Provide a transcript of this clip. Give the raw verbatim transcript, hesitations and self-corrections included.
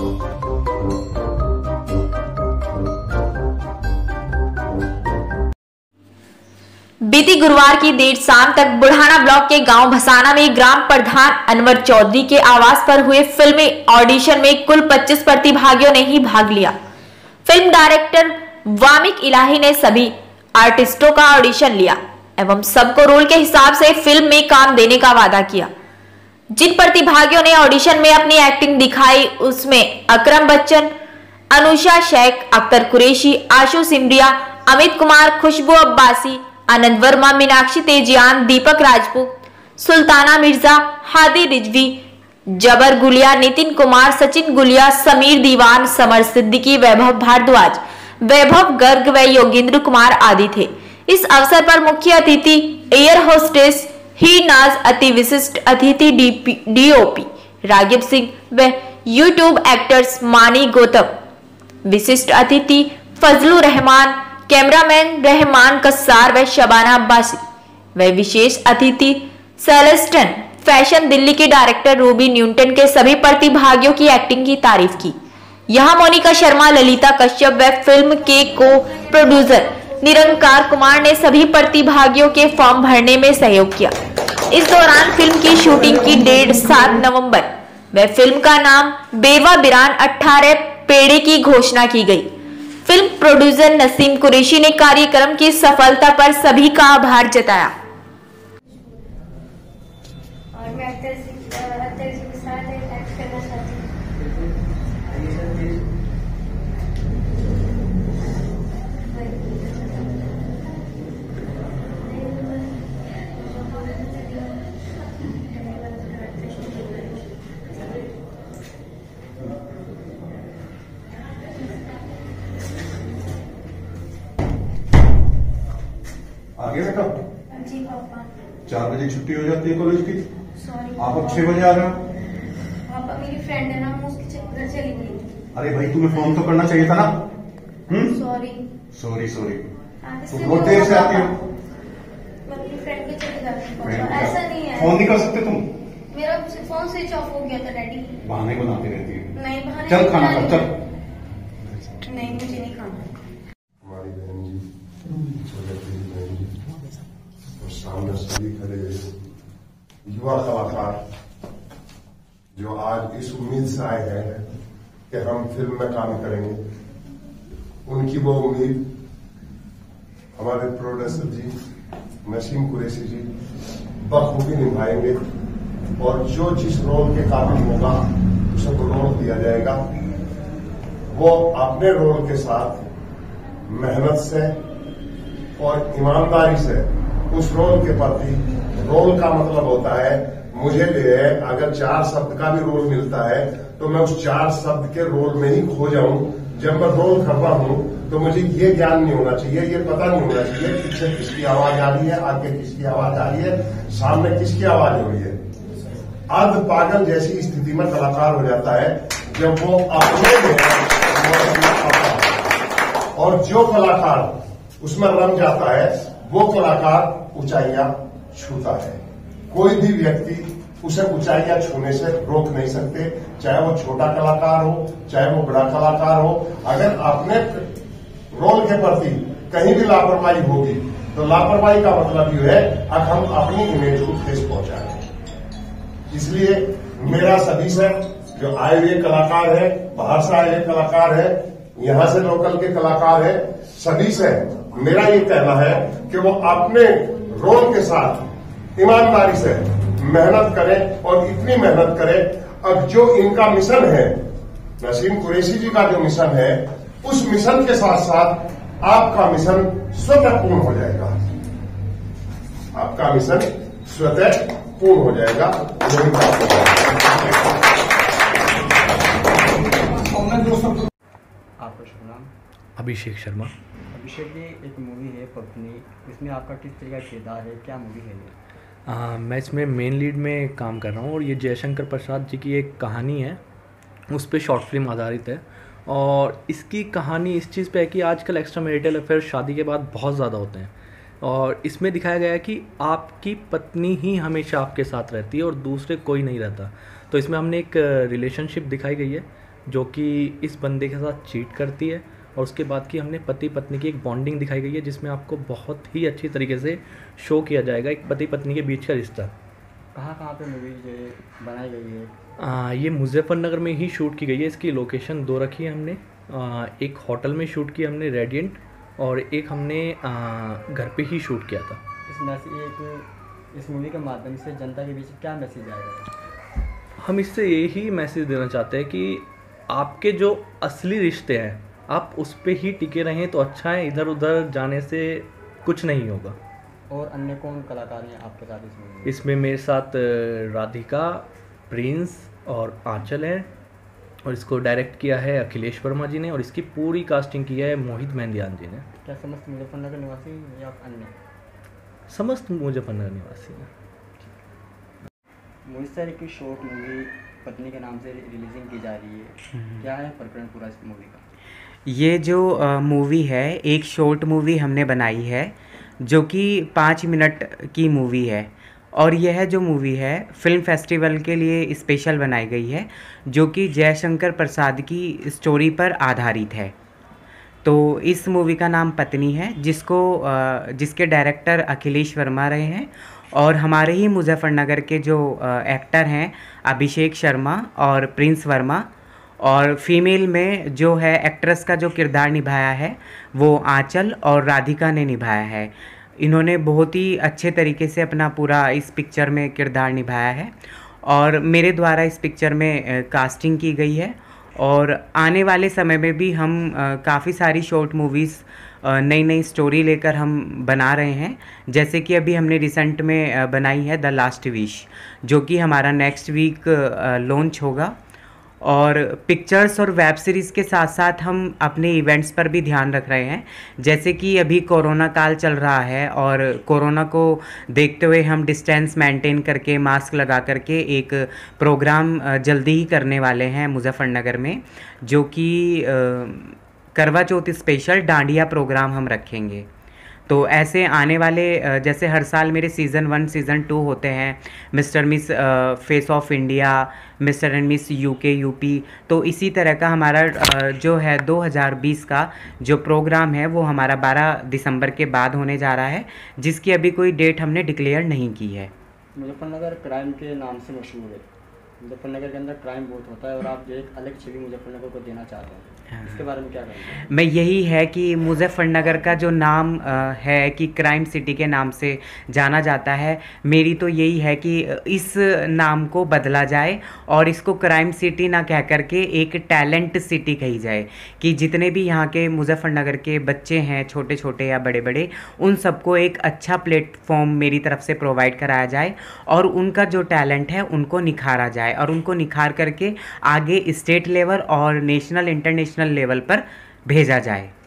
बीती गुरुवार की देर शाम तक बुढ़ाना ब्लॉक के गांव भसाना में ग्राम प्रधान अनवर चौधरी के आवास पर हुए फिल्मी ऑडिशन में कुल पच्चीस प्रतिभागियों ने ही भाग लिया। फिल्म डायरेक्टर वामिक इलाही ने सभी आर्टिस्टों का ऑडिशन लिया एवं सबको रोल के हिसाब से फिल्म में काम देने का वादा किया। जिन प्रतिभागियों ने ऑडिशन में अपनी एक्टिंग दिखाई उसमें अकरम बच्चन, अनुषा शेख, अख्तर कुरैशी, आशु सिमरिया, अमित कुमार, खुशबू अब्बासी, आनंद वर्मा, मीनाक्षी तेजियान, दीपक राजपूत, सुल्ताना मिर्जा, हादी रिजवी, जबर गुलिया, नितिन कुमार, सचिन गुलिया, समीर दीवान, समर सिद्दीकी, वैभव भारद्वाज, वैभव गर्ग व योगेंद्र कुमार आदि थे। इस अवसर पर मुख्य अतिथि एयर होस्टेस ही नाज, अति विशिष्ट अतिथि डीओपी रागिब सिंह व यूट्यूब एक्टर्स मानी गौतम, विशिष्ट अतिथि फजलुर रहमान, कैमरामैन रहमान कस्सार व शबाना अब्बासी व विशेष अतिथि सेलेस्टन फैशन दिल्ली के डायरेक्टर रूबी न्यूटन के सभी प्रतिभागियों की एक्टिंग की तारीफ की। यहां मोनिका शर्मा, ललिता कश्यप व फिल्म के को प्रोड्यूसर निरंकार कुमार ने सभी प्रतिभागियों के फॉर्म भरने में सहयोग किया। इस दौरान फिल्म की शूटिंग की डेट सात नवंबर व फिल्म का नाम बेवा बिरान अठारह पेड़े की घोषणा की गई। फिल्म प्रोड्यूसर नसीम कुरैशी ने कार्यक्रम की सफलता पर सभी का आभार जताया। और मैं अख्तर जी के साथ एक्ट करना चाहती हूँ। आगे बेटा। जी पापा। चार बजे छुट्टी हो जाती है कॉलेज की। सॉरी। आप अब छह बजे आ रहे हो। पापा मेरी फ्रेंड है ना, मैं उसके घर चली गई थी। अरे भाई तुम्हें फोन तो करना चाहिए था ना। हम्म। Sorry sorry sorry. तुम बहुत देर से आती हो। मैं अपनी फ्रेंड के चली जाती हूँ पापा, ऐसा नहीं है। फोन नहीं कर सकते तुम। मेरा फोन स्विच ऑफ हो गया था डैडी। बहाने बनाती रहती है। नहीं बहाने। चल खाना खा चल। नहीं मुझे नहीं खाना। हमारी बहन जी, छोटी बहन जी और सामने सभी खड़े युवा कलाकार जो आज इस उम्मीद से आए हैं कि हम फिल्म में काम करेंगे, उनकी वो उम्मीद हमारे प्रोड्यूसर जी नसीम कुरैशी जी बखूबी निभाएंगे और जो जिस रोल के काबिल होगा उसे वो रोल दिया जाएगा। वो अपने रोल के साथ मेहनत से और ईमानदारी से उस रोल के प्रति, रोल का मतलब होता है मुझे लिए अगर चार शब्द का भी रोल मिलता है तो मैं उस चार शब्द के रोल में ही खो जाऊं। जब मैं रोल कर रहा हूं तो मुझे ये ज्ञान नहीं होना चाहिए, ये पता नहीं होना चाहिए पीछे किसकी आवाज आ रही है, आगे किसकी आवाज आ रही है, सामने किसकी आवाज हो रही है। अर्ध पागल जैसी स्थिति में कलाकार हो जाता है जब वो अपने और जो कलाकार उसमें रम जाता है वो कलाकार ऊंचाइयां छूता है। कोई भी व्यक्ति उसे ऊंचाइयां छूने से रोक नहीं सकते, चाहे वो छोटा कलाकार हो चाहे वो बड़ा कलाकार हो। अगर अपने रोल के प्रति कहीं भी लापरवाही होगी तो लापरवाही का मतलब ये है अब हम अपनी इमेज को ठेस पहुंचाएं। इसलिए मेरा सभी से जो आए हुए कलाकार है, बाहर से आए हुए कलाकार है, यहां से लोकल के कलाकार है, सभी से मेरा ये कहना है कि वो अपने रोल के साथ ईमानदारी से मेहनत करें और इतनी मेहनत करें अब जो इनका मिशन है, नसीम कुरैशी जी का जो मिशन है, उस मिशन के साथ साथ आपका मिशन स्वतः पूर्ण हो जाएगा। आपका मिशन स्वतः पूर्ण हो जाएगा। यही बात है। आपका शुभ नाम? अभिषेक शर्मा। अभिषेक जी, एक मूवी है पत्नी, इसमें आपका किस तरह का किरदार है, क्या मूवी है ये? आ, मैं इसमें मेन लीड में काम कर रहा हूँ और ये जयशंकर प्रसाद जी की एक कहानी है, उस पर शॉर्ट फिल्म आधारित है। और इसकी कहानी इस चीज़ पे है कि आजकल एक्स्ट्रा मैरिटल अफेयर शादी के बाद बहुत ज़्यादा होते हैं और इसमें दिखाया गया है कि आपकी पत्नी ही हमेशा आपके साथ रहती है और दूसरे कोई नहीं रहता। तो इसमें हमने एक रिलेशनशिप दिखाई गई है जो कि इस बंदे के साथ चीट करती है, और उसके बाद की हमने पति पत्नी की एक बॉन्डिंग दिखाई गई है जिसमें आपको बहुत ही अच्छी तरीके से शो किया जाएगा एक पति पत्नी के बीच का रिश्ता। कहाँ कहाँ पे मूवी जो है बनाई गई है? आ, ये मुजफ्फरनगर में ही शूट की गई है। इसकी लोकेशन दो रखी है हमने। आ, एक होटल में शूट की हमने रेडियंट, और एक हमने आ, घर पे ही शूट किया था। इस मैसेज एक इस मूवी के माध्यम से जनता के बीच क्या मैसेज आएगा? हम इससे यही मैसेज देना चाहते हैं कि आपके जो असली रिश्ते हैं आप उस पर ही टिके रहें तो अच्छा है, इधर उधर जाने से कुछ नहीं होगा। और अन्य कौन कलाकार हैं आपके साथ इस मूवी में? इसमें मेरे साथ राधिका, प्रिंस और आंचल हैं, और इसको डायरेक्ट किया है अखिलेश वर्मा जी ने, और इसकी पूरी कास्टिंग की है मोहित मेहंदियान जी ने। क्या समस्त मुजफ्फरनगर निवासी या अन्य? समस्त मुजफ्फरनगर निवासी हैं। मोहित सर की शॉर्ट मूवी पत्नी के नाम से रिलीजिंग की जा रही है, क्या है प्रकरण पूरा इस मूवी का? ये जो मूवी है एक शॉर्ट मूवी हमने बनाई है जो कि पाँच मिनट की मूवी है, और यह जो मूवी है फिल्म फेस्टिवल के लिए स्पेशल बनाई गई है जो कि जयशंकर प्रसाद की स्टोरी पर आधारित है। तो इस मूवी का नाम पत्नी है, जिसको जिसके डायरेक्टर अखिलेश वर्मा रहे हैं, और हमारे ही मुजफ्फरनगर के जो एक्टर हैं अभिषेक शर्मा और प्रिंस वर्मा, और फीमेल में जो है एक्ट्रेस का जो किरदार निभाया है वो आंचल और राधिका ने निभाया है। इन्होंने बहुत ही अच्छे तरीके से अपना पूरा इस पिक्चर में किरदार निभाया है, और मेरे द्वारा इस पिक्चर में कास्टिंग की गई है। और आने वाले समय में भी हम काफ़ी सारी शॉर्ट मूवीज़ नई नई स्टोरी लेकर हम बना रहे हैं, जैसे कि अभी हमने रिसेंट में बनाई है द लास्ट विश, जो कि हमारा नेक्स्ट वीक लॉन्च होगा। और पिक्चर्स और वेब सीरीज़ के साथ साथ हम अपने इवेंट्स पर भी ध्यान रख रहे हैं, जैसे कि अभी कोरोना काल चल रहा है, और कोरोना को देखते हुए हम डिस्टेंस मेंटेन करके मास्क लगा करके एक प्रोग्राम जल्दी ही करने वाले हैं मुजफ्फरनगर में, जो कि करवा चौथ स्पेशल डांडिया प्रोग्राम हम रखेंगे। तो ऐसे आने वाले जैसे हर साल मेरे सीज़न वन सीज़न टू होते हैं, mister miss face of India, mister and miss UK UP, तो इसी तरह का हमारा जो है दो हज़ार बीस का जो प्रोग्राम है वो हमारा बारह दिसंबर के बाद होने जा रहा है, जिसकी अभी कोई डेट हमने डिक्लेयर नहीं की है। मुजफ्फरनगर क्राइम के नाम से मशहूर है, मुजफ्फरनगर के अंदर क्राइम बहुत होता है, और आप जो एक अलग छवि मुजफ्फरनगर को देना चाहते हैं, इसके बारे में क्या करेंगे? मैं यही है कि मुजफ्फरनगर का जो नाम है कि क्राइम सिटी के नाम से जाना जाता है, मेरी तो यही है कि इस नाम को बदला जाए और इसको क्राइम सिटी ना कह करके एक टैलेंट सिटी कही जाए, कि जितने भी यहाँ के मुजफ्फरनगर के बच्चे हैं, छोटे छोटे या बड़े बड़े, उन सबको एक अच्छा प्लेटफॉर्म मेरी तरफ से प्रोवाइड कराया जाए, और उनका जो टैलेंट है उनको निखारा जाए, और उनको निखार करके आगे स्टेट लेवल और नेशनल इंटरनेशनल लेवल पर भेजा जाए।